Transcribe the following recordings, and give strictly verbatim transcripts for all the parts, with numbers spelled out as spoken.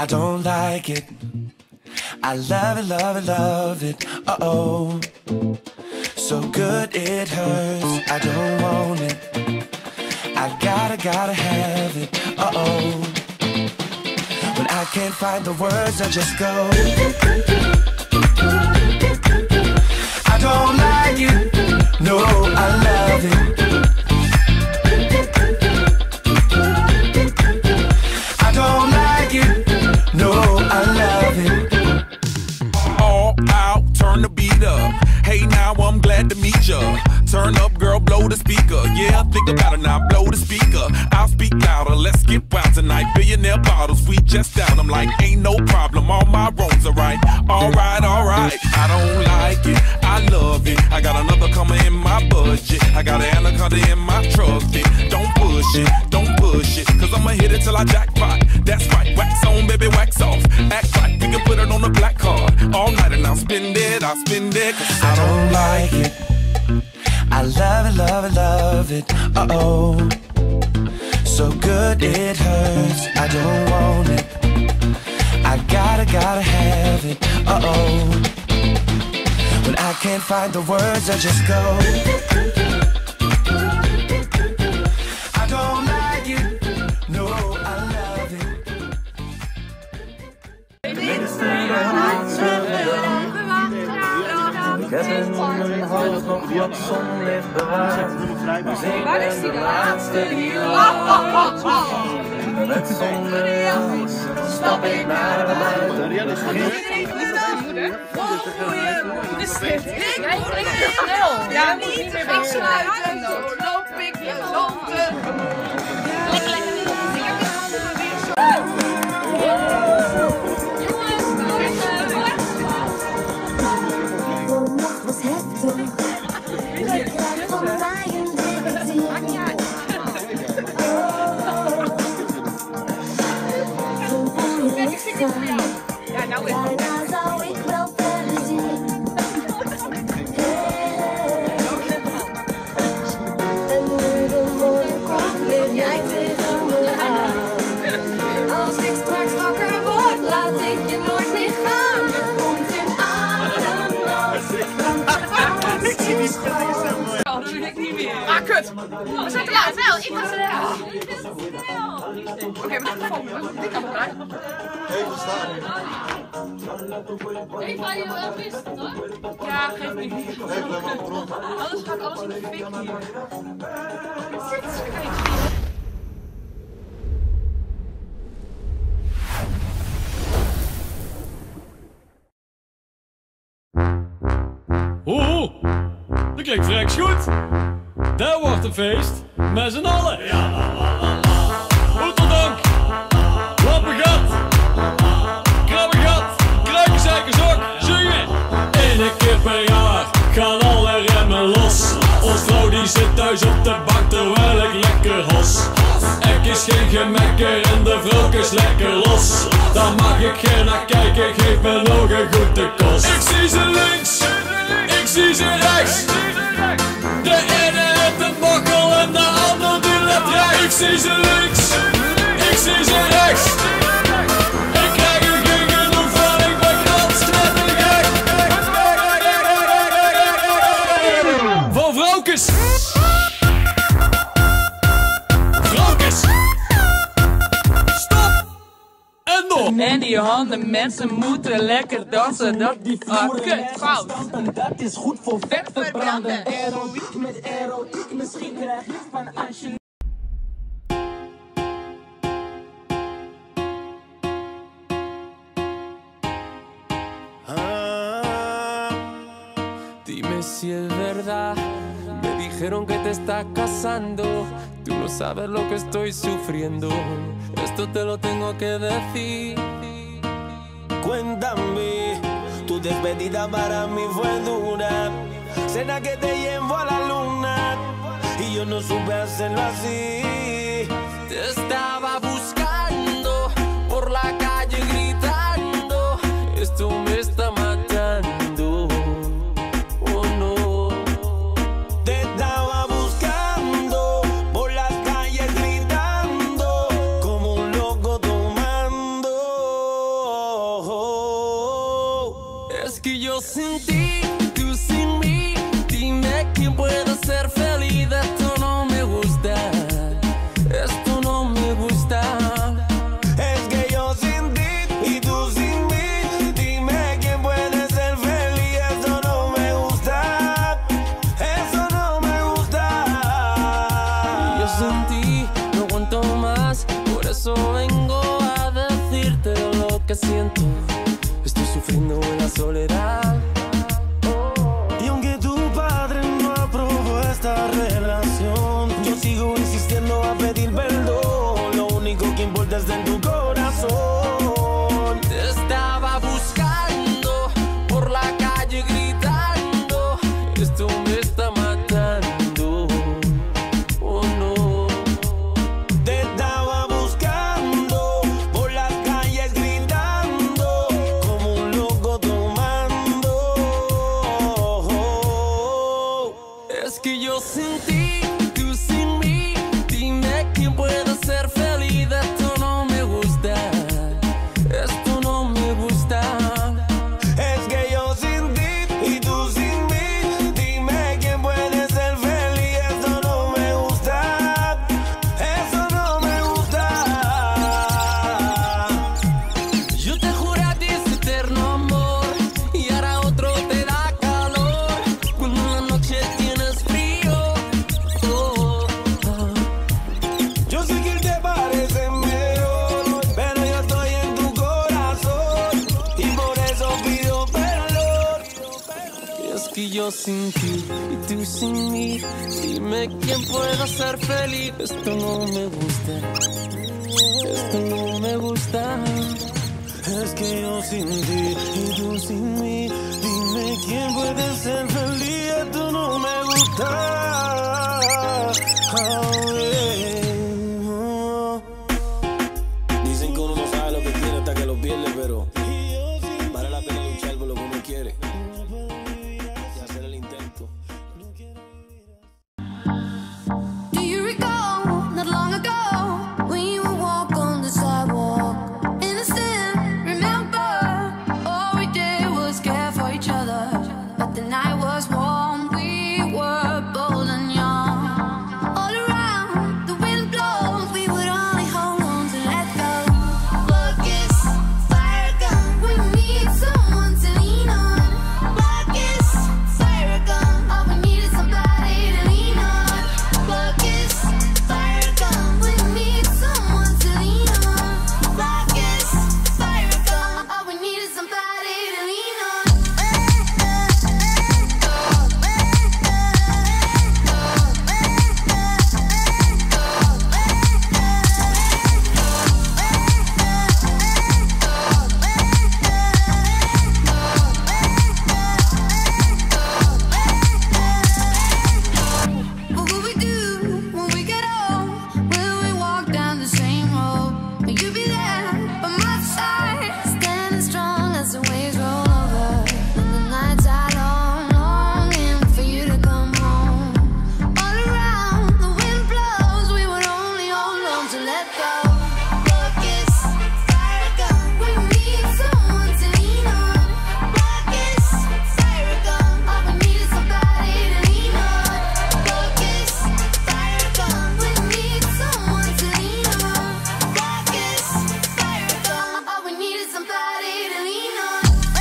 I don't like it. I love it, love it, love it. Uh-oh. So good it hurts. I don't want it. I gotta, gotta have it. Uh-oh. When I can't find the words, I just go. I don't like it. No, I love it. I don't like it. No, I love it. All out, turn the beat up. Hey, now I'm glad to meet ya. Turn up, girl, blow the speaker. Yeah, think about it now, blow the speaker. I'll speak louder, let's get wild tonight. Billionaire bottles, we just down. I'm like, ain't no problem, all my wrongs are right. Alright, alright, I don't like it, I love it. I got another coming in my budget. I got an anaconda in my truck fit. Don't push it, don't push it, cause I'ma hit it till I jackpot. That's right, wax on, baby, wax off. Act right, we can put it on the black card. All night and I'll spend it, I'll spend it, cause I don't like it. I love it, love it, love it. Uh-oh. So good it hurts. I don't want it. I gotta, gotta have it. Uh-oh. When I can't find the words, I just go. I don't like it. No, I love it. Ik heb in mijn hart nog wat zonlicht bewaard. Dus ik ben de laatste die lacht. Met zonder jou stap ik naar buiten. Jij moet niet meer wegsluiten. Dan loop ik je zonde. Lekker, lekker. Ja, nou is het. Daarna zou ik wel verder zien. En nu de morgen komt, leef jij tegen me aan. Als ik straks wakker word, laat ik je nooit meer gaan. Je komt in adem als ik dan Ik zie die schrijven. Oh, dat doe ik niet meer. Ah, kut. We zijn te laat. Wel, ik ga snel. Oké, we gaan volgen. Dit kan eruit. Even staan. Ik ga je wel wisten, hoor. Ja, geef niet. Anders gaat alles in de fik hier. Het zit schrijven. Oeh, dat klinkt vrek goed. Daar wordt een feest met z'n allen. Ja, la la la la. Oeteldank, lappengat, krabbengat, kruikenzeikerzak, zingen. Eén keer per jaar gaan alle remmen los. Ons vrouw die zit thuis op de bank terwijl ik lekker hos. Ik is geen gemekker en de vrouw is lekker los. Daar mag ik geen naar kijken, geef me nog een goede kost. Ik zie ze links, ik zie ze rechts. De ene heeft een bokkel en de ander die let rechts. Ik zie ze links, ik zie ze rechts. Ik krijg er geen genoeg van, ik ben knalstrettergek. Van vrouwkes. Vrouwkes. Stop. En nog. En die handen, mensen moeten lekker dansen. Dat die vloeren goud. Dat is goed voor vet verbranden. Aerobiek met erotiek, misschien krijg je van als je... Dime si es verdad, me dijeron que te estás casando. Tú no sabes lo que estoy sufriendo, esto te lo tengo que decir. Cuéntame, tu despedida para mí fue dura. Cena que te llevo a la luna y yo no supe hacerlo así. Te estaba buscando por la calle gritando, esto me está matando. Oh no. Te estaba buscando por las calles gritando como un loco tomando. yo sin ti y tú sin mí. Dime quién pueda ser feliz. Esto no me gusta, esto no me gusta. Es que yo sin ti y tú sin mí. Dime quién puede ser feliz. Esto no me gusta. Oh, yeah. Dicen que uno no sabe lo que quiere hasta que lo pierde, pero vale la pena luchar por lo que uno quiere y hacer el intento. Do you recall not long ago when you would walk on the sidewalk? Innocent, remember, all we did was care for each other. But the night was warm, we were bold and young. All around, the wind blows, we would only hold on to let go. Focus, fire gun, we need someone to lean on. Focus, fire gun, all we need is somebody to lean on. Focus, fire gun, we need someone to lean on. Focus, fire gun, all we need is somebody to lean on. What will we do when we get old? Will we walk down the same road? Will you be there by my side, standing strong as the waves roll over? And the nights are long, longing for you to come home. All around, the wind blows, we would only hold on to let go. Focus, fire gun, we need someone to lean on. Focus, fire gun, all we need is somebody to lean on. Focus, fire gun, we need someone to lean on. Focus, fire gun, all we need is somebody to lean on.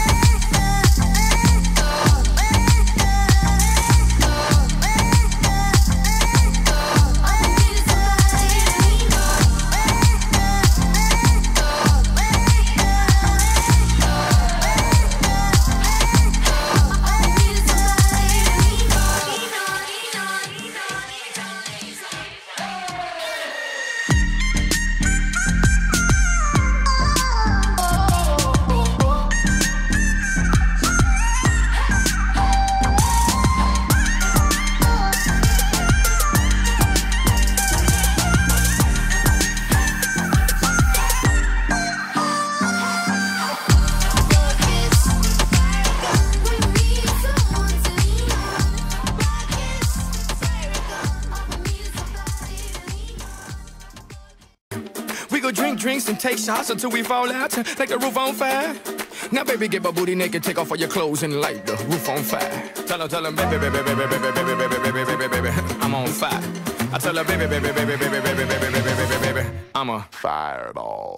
We go drink drinks and take shots until we fall out, like the roof on fire. Now, baby, get my booty naked, take off all your clothes and light the roof on fire. Tell her, tell her, baby, baby, baby, baby, baby, baby, baby, baby, baby, baby, I'm on fire. I tell her, baby, baby, baby, baby, baby, baby, baby, baby, baby, baby, I'm a fireball.